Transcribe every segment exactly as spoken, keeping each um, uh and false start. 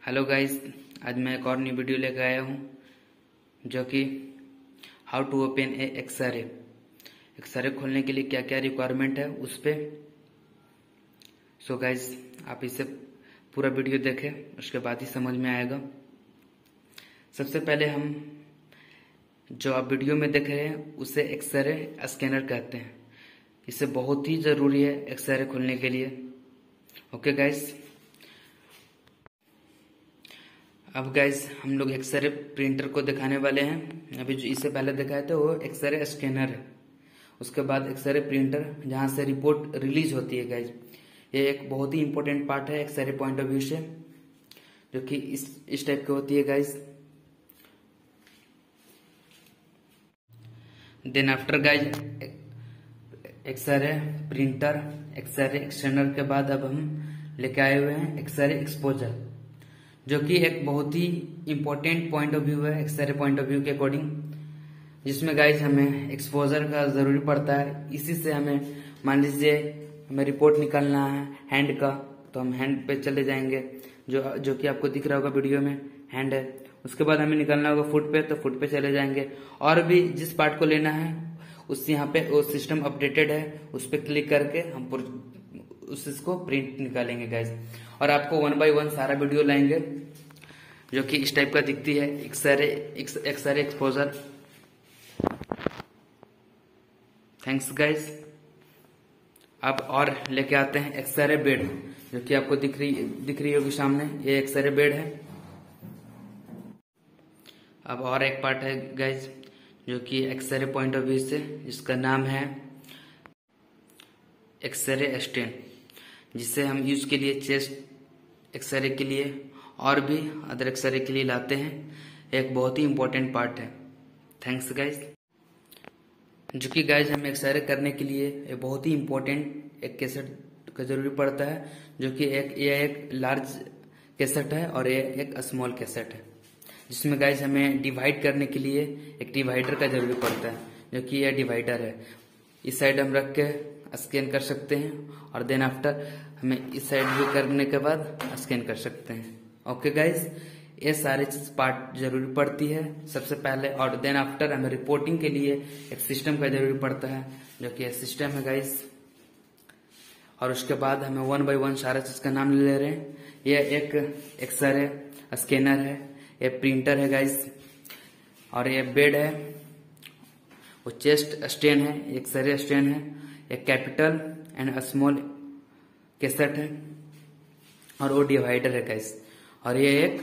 Hello guys, आज मैं एक और न्यू वीडियो लेकर आया हूँ जो कि how to open a X-ray. X-ray खोलने के लिए क्या क्या रिक्वायरमेंट है उस पर। सो गाइस, आप इसे पूरा वीडियो देखें, उसके बाद ही समझ में आएगा। सबसे पहले हम जो आप वीडियो में देख रहे हैं उसे एक्सरे स्कैनर कहते हैं। इसे बहुत ही ज़रूरी है एक्सरे खोलने के लिए। ओके गाइस, अब गाइस हम लोग एक्सरे प्रिंटर को दिखाने वाले हैं। अभी जो इससे पहले दिखाए थे वो एक्सरे स्कैनर है, उसके बाद एक्सरे प्रिंटर जहां से रिपोर्ट रिलीज होती है। गाइस ये एक बहुत ही इंपॉर्टेंट पार्ट है एक्सरे पॉइंट ऑफ व्यू से, जो कि इस इस टाइप की होती है guys. Then after guys X-ray printer X-ray scanner के बाद अब हम लेके आए हुए हैं एक्सरे एक्सपोजर, जो कि एक बहुत ही इंपॉर्टेंट पॉइंट ऑफ व्यू है एक्सरे पॉइंट ऑफ व्यू के अकॉर्डिंग, जिसमें गाइज हमें एक्सपोजर का जरूरी पड़ता है। इसी से हमें मान लीजिए हमें रिपोर्ट निकालना है हैंड का, तो हम हैंड पे चले जाएंगे, जो जो कि आपको दिख रहा होगा वीडियो में हैंड है। उसके बाद हमें निकालना होगा फुट पे, तो फुट पे चले जाएंगे। और भी जिस पार्ट को लेना है उस यहाँ पे वो सिस्टम अपडेटेड है, उस पर क्लिक करके हम उस इसको प्रिंट निकालेंगे गाइज। और आपको वन बाय वन सारा वीडियो लाएंगे जो कि इस टाइप का दिखती है X-ray X-ray exposure. Thanks guys. अब और लेके आते हैं एक्सरे बेड, जो कि आपको दिख रही दिख रही होगी सामने, ये एक्सरे बेड है। अब और एक पार्ट है गाइज जो कि एक्सरे पॉइंट ऑफ व्यू से, जिसका नाम है एक्सरे स्टेन, जिसे हम यूज के लिए चेस्ट एक्सरे के लिए और भी अदर एक्सरे के लिए लाते हैं। एक बहुत ही इंपॉर्टेंट पार्ट है। Thanks guys. जो कि गाइज हमें एक्सरे करने के लिए एक बहुत ही इंपॉर्टेंट एक कैसेट का जरूरी पड़ता है, जो कि एक ये एक लार्ज कैसेट है और ये एक स्मॉल कैसेट है, जिसमें गाइज हमें डिवाइड करने के लिए एक डिवाइडर का जरूरी पड़ता है, जो कि यह डिवाइडर है। इस साइड हम रख के स्कैन कर सकते हैं, और देन आफ्टर हमें इस साइड भी करने के बाद स्कैन कर सकते हैं। ओके गाइज, ये सारे चीज पार्ट जरूरी पड़ती है सबसे पहले, और देन आफ्टर हमें रिपोर्टिंग के लिए एक सिस्टम का जरूरी पड़ता है, जो कि सिस्टम है गाइज। और उसके बाद हमें वन बाय वन सारा चीज का नाम ले रहे हैं। ये एक एक्सरे स्कैनर है, ये प्रिंटर है गाइज, और ये बेड है, वो चेस्ट स्टेन है, एक्सरे स्टेन है, एक कैपिटल एंड स्मॉल कैसेट है, और वो डिवाइडर है गाइस। और ये एक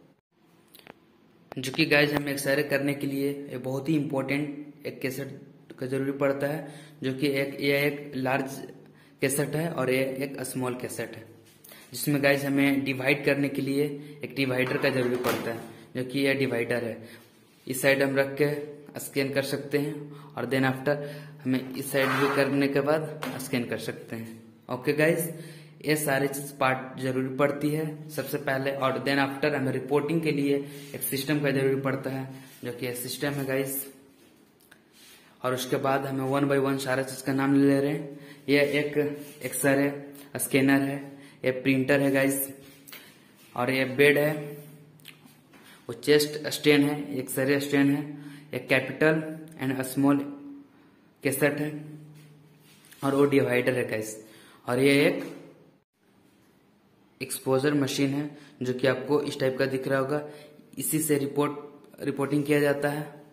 जो कि गाइस हमें एक्सरे करने के लिए ये बहुत ही इंपॉर्टेंट एक कैसेट का जरूरी पड़ता है, जो कि एक ये एक लार्ज कैसेट है और ये एक स्मॉल कैसेट है, जिसमें गाइस हमें डिवाइड करने के लिए एक डिवाइडर का जरूरी पड़ता है, जो कि यह डिवाइडर है। इस साइड हम रख के स्कैन कर सकते हैं, और देन आफ्टर हमें इस साइड भी करने के बाद स्कैन कर सकते हैं। ओके गाइज, ये सारी चीज पार्ट जरूरी पड़ती है सबसे पहले, और देन आफ्टर हमें रिपोर्टिंग के लिए एक सिस्टम का जरूरी पड़ता है, जो कि सिस्टम है गाइज। और उसके बाद हमें वन बाय वन सारा चीज का नाम ले रहे हैं। ये एक एक्सरे स्कैनर है, ये प्रिंटर है गाइज, और ये बेड है, वो चेस्ट स्टेन है, एक्सरे स्टेन है, एक कैपिटल एंड स्मॉल कैसेट है, और वो डिवाइडर है गाइस। और ये एक एक्सपोजर मशीन है, जो कि आपको इस टाइप का दिख रहा होगा। इसी से रिपोर्ट रिपोर्टिंग किया जाता है।